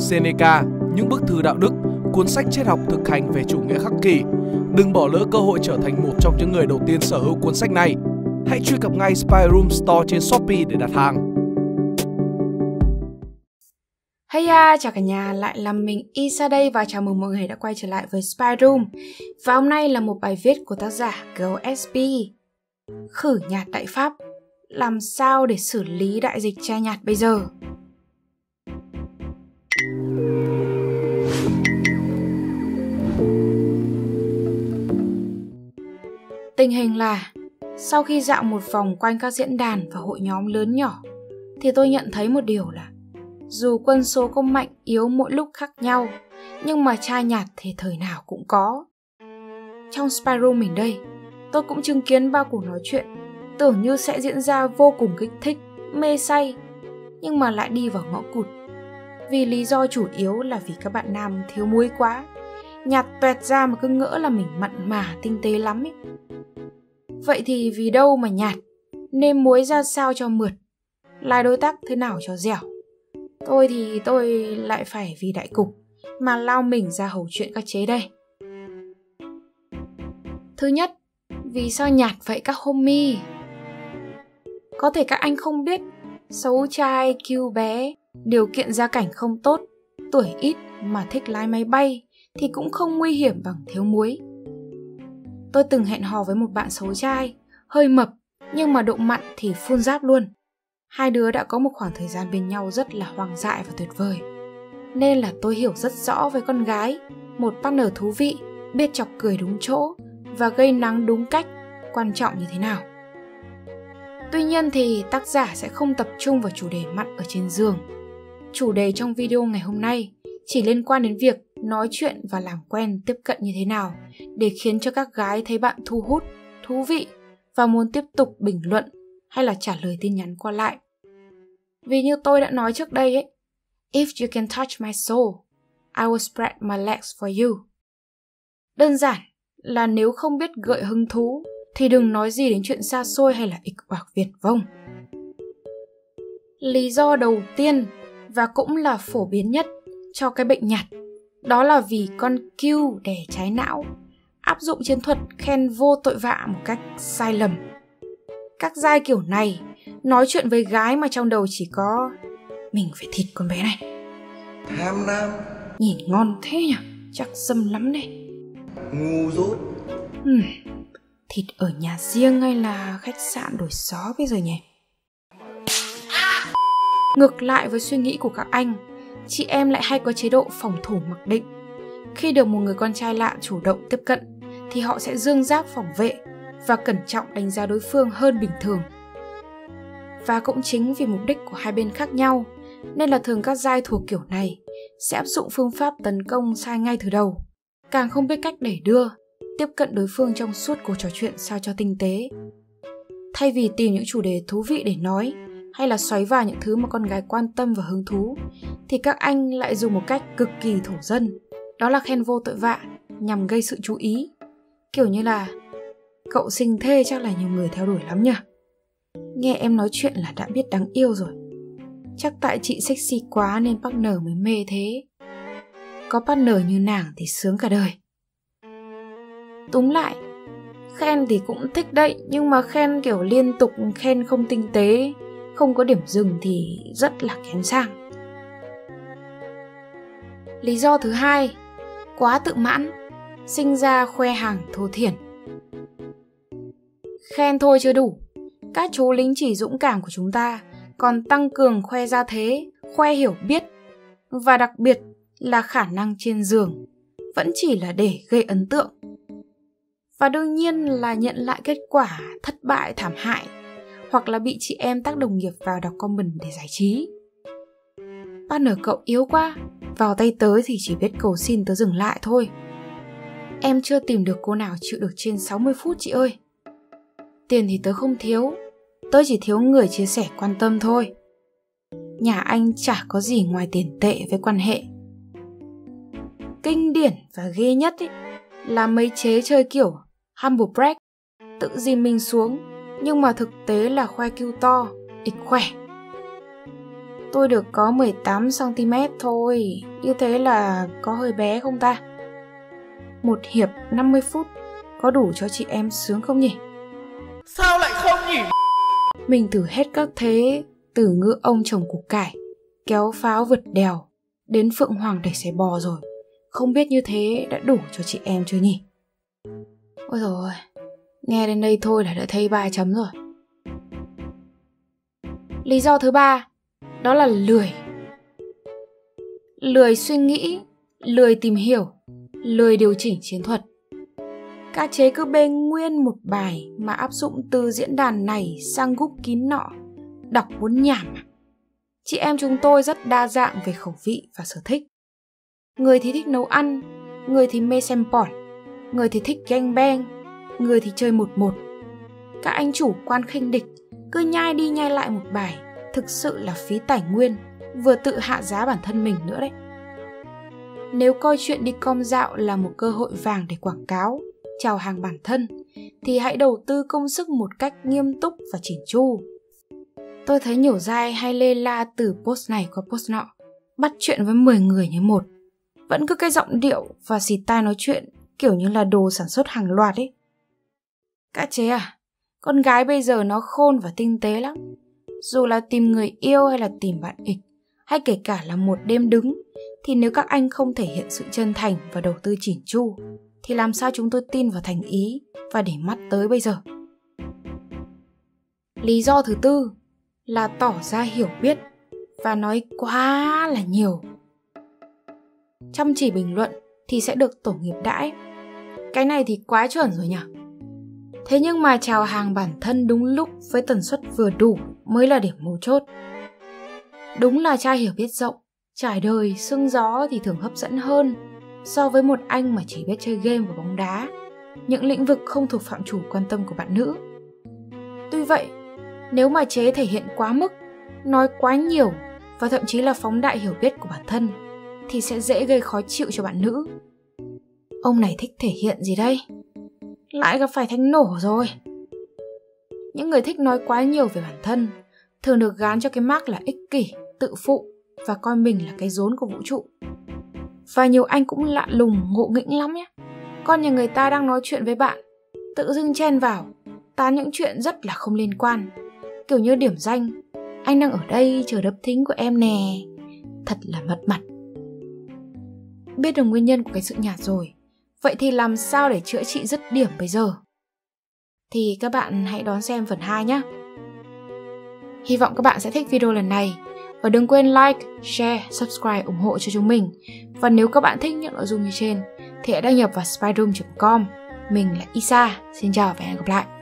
Seneca, những bức thư đạo đức, cuốn sách triết học thực hành về chủ nghĩa khắc kỷ. Đừng bỏ lỡ cơ hội trở thành một trong những người đầu tiên sở hữu cuốn sách này. Hãy truy cập ngay Spy Room Store trên Shopee để đặt hàng. Hey chào cả nhà, lại là mình Isa đây và chào mừng mọi người đã quay trở lại với Spy Room. Và hôm nay là một bài viết của tác giả GSP. Khử nhạt Đại Pháp, làm sao để xử lý đại dịch chai nhạt bây giờ? Tình hình là, sau khi dạo một vòng quanh các diễn đàn và hội nhóm lớn nhỏ, thì tôi nhận thấy một điều là dù quân số có mạnh yếu mỗi lúc khác nhau, nhưng mà chai nhạt thì thời nào cũng có. Trong Spy Room mình đây, tôi cũng chứng kiến ba cuộc nói chuyện tưởng như sẽ diễn ra vô cùng kích thích, mê say, nhưng mà lại đi vào ngõ cụt. Vì lý do chủ yếu là vì các bạn nam thiếu muối quá, nhạt toẹt ra mà cứ ngỡ là mình mặn mà tinh tế lắm ấy. Vậy thì vì đâu mà nhạt, nêm muối ra sao cho mượt, lai đối tác thế nào cho dẻo. Tôi lại phải vì đại cục mà lao mình ra hầu chuyện các chế đây. Thứ nhất, vì sao nhạt vậy các homie? Có thể các anh không biết, xấu trai, cute bé, điều kiện gia cảnh không tốt, tuổi ít mà thích lái máy bay thì cũng không nguy hiểm bằng thiếu muối. Tôi từng hẹn hò với một bạn xấu trai, hơi mập nhưng mà độ mặn thì phun ráp luôn. Hai đứa đã có một khoảng thời gian bên nhau rất là hoang dại và tuyệt vời. Nên là tôi hiểu rất rõ với con gái, một partner thú vị, biết chọc cười đúng chỗ và gây nắng đúng cách, quan trọng như thế nào. Tuy nhiên thì tác giả sẽ không tập trung vào chủ đề mặn ở trên giường. Chủ đề trong video ngày hôm nay chỉ liên quan đến việc nói chuyện và làm quen tiếp cận như thế nào để khiến cho các gái thấy bạn thu hút, thú vị và muốn tiếp tục bình luận hay là trả lời tin nhắn qua lại. Vì như tôi đã nói trước đây ấy, if you can touch my soul, I will spread my legs for you. Đơn giản là nếu không biết gợi hứng thú thì đừng nói gì đến chuyện xa xôi hay là ịch oạc Việt vông. Lý do đầu tiên và cũng là phổ biến nhất cho cái bệnh nhạt, đó là vì con Q đẻ trái não áp dụng chiến thuật khen vô tội vạ một cách sai lầm. Các giai kiểu này nói chuyện với gái mà trong đầu chỉ có mình phải thịt con bé này, tham lam, nhìn ngon thế nhỉ, chắc dâm lắm đây, ngu dốt, thịt ở nhà riêng hay là khách sạn đổi xó bây giờ nhỉ. Ngược lại với suy nghĩ của các anh, chị em lại hay có chế độ phòng thủ mặc định. Khi được một người con trai lạ chủ động tiếp cận thì họ sẽ dương giáp phòng vệ và cẩn trọng đánh giá đối phương hơn bình thường. Và cũng chính vì mục đích của hai bên khác nhau nên là thường các giai thuộc kiểu này sẽ áp dụng phương pháp tấn công sai ngay từ đầu, càng không biết cách đẩy đưa, tiếp cận đối phương trong suốt cuộc trò chuyện sao cho tinh tế. Thay vì tìm những chủ đề thú vị để nói hay là xoáy vào những thứ mà con gái quan tâm và hứng thú, thì các anh lại dùng một cách cực kỳ thổ dân, đó là khen vô tội vạ nhằm gây sự chú ý. Kiểu như là cậu xinh thế chắc là nhiều người theo đuổi lắm nhỉ. Nghe em nói chuyện là đã biết đáng yêu rồi. Chắc tại chị sexy quá nên partner mới mê thế. Có partner như nàng thì sướng cả đời. Túm lại, khen thì cũng thích đấy, nhưng mà khen kiểu liên tục, khen không tinh tế, không có điểm dừng thì rất là kén sang. Lý do thứ hai, quá tự mãn, sinh ra khoe hàng thô thiển. Khen thôi chưa đủ, các chú lính chỉ dũng cảm của chúng ta còn tăng cường khoe gia thế, khoe hiểu biết và đặc biệt là khả năng trên giường, vẫn chỉ là để gây ấn tượng. Và đương nhiên là nhận lại kết quả thất bại thảm hại, hoặc là bị chị em tác đồng nghiệp vào đọc comment để giải trí. Partner cậu yếu quá, vào tay tớ thì chỉ biết cầu xin tớ dừng lại thôi. Em chưa tìm được cô nào chịu được trên 60 phút chị ơi. Tiền thì tớ không thiếu, tớ chỉ thiếu người chia sẻ quan tâm thôi. Nhà anh chả có gì ngoài tiền tệ với quan hệ. Kinh điển và ghê nhất ý, là mấy chế chơi kiểu humble brag, tự dìm mình xuống, nhưng mà thực tế là khoe kiêu to, ịch khỏe. Tôi được có 18cm thôi, như thế là có hơi bé không ta? Một hiệp 50 phút có đủ cho chị em sướng không nhỉ? Sao lại không nhỉ? Mình thử hết các thế, từ ngựa ông trồng củ cải, kéo pháo vượt đèo, đến phượng hoàng đẩy xe bò rồi. Không biết như thế đã đủ cho chị em chưa nhỉ? Ôi dồi ôi, nghe đến đây thôi là đã thấy 3 chấm rồi. Lý do thứ 3, đó là lười. Lười suy nghĩ, lười tìm hiểu, lười điều chỉnh chiến thuật. Các chế cứ bê nguyên một bài mà áp dụng từ diễn đàn này sang group kín nọ, đọc muốn nhảm. Chị em chúng tôi rất đa dạng về khẩu vị và sở thích. Người thì thích nấu ăn, người thì mê xem porn, người thì thích gangbang, người thì chơi 1-1. Các anh chủ quan khinh địch cứ nhai đi nhai lại một bài, thực sự là phí tài nguyên, vừa tự hạ giá bản thân mình nữa đấy. Nếu coi chuyện đi com dạo là một cơ hội vàng để quảng cáo, chào hàng bản thân, thì hãy đầu tư công sức một cách nghiêm túc và chỉn chu. Tôi thấy nhiều giai hay lê la từ post này qua post nọ, bắt chuyện với 10 người như một. Vẫn cứ cái giọng điệu và xì tai nói chuyện kiểu như là đồ sản xuất hàng loạt ấy. Các chế à, con gái bây giờ nó khôn và tinh tế lắm. Dù là tìm người yêu hay là tìm bạn ịch, hay kể cả là một đêm đứng, thì nếu các anh không thể hiện sự chân thành và đầu tư chỉn chu, thì làm sao chúng tôi tin vào thành ý và để mắt tới bây giờ? Lý do thứ 4 là tỏ ra hiểu biết và nói quá là nhiều. Chăm chỉ bình luận thì sẽ được tổ nghiệp đãi. Cái này thì quá chuẩn rồi nhỉ? Thế nhưng mà chào hàng bản thân đúng lúc với tần suất vừa đủ mới là điểm mấu chốt. Đúng là trai hiểu biết rộng, trải đời, sương gió thì thường hấp dẫn hơn so với một anh mà chỉ biết chơi game và bóng đá, những lĩnh vực không thuộc phạm trù quan tâm của bạn nữ. Tuy vậy, nếu mà chế thể hiện quá mức, nói quá nhiều và thậm chí là phóng đại hiểu biết của bản thân, thì sẽ dễ gây khó chịu cho bạn nữ. Ông này thích thể hiện gì đây? Lại gặp phải thánh nổ rồi. Những người thích nói quá nhiều về bản thân thường được gán cho cái mác là ích kỷ, tự phụ và coi mình là cái rốn của vũ trụ. Và nhiều anh cũng lạ lùng, ngộ nghĩnh lắm nhé. Con nhà người ta đang nói chuyện với bạn, tự dưng chen vào, tán những chuyện rất là không liên quan. Kiểu như điểm danh, anh đang ở đây chờ đập thính của em nè. Thật là mất mặt. Biết được nguyên nhân của cái sự nhạt rồi, vậy thì làm sao để chữa trị dứt điểm bây giờ? Thì các bạn hãy đón xem phần 2 nhé. Hy vọng các bạn sẽ thích video lần này. Và đừng quên like, share, subscribe ủng hộ cho chúng mình. Và nếu các bạn thích những nội dung như trên thì hãy đăng nhập vào spyroom.com. Mình là Isa, xin chào và hẹn gặp lại.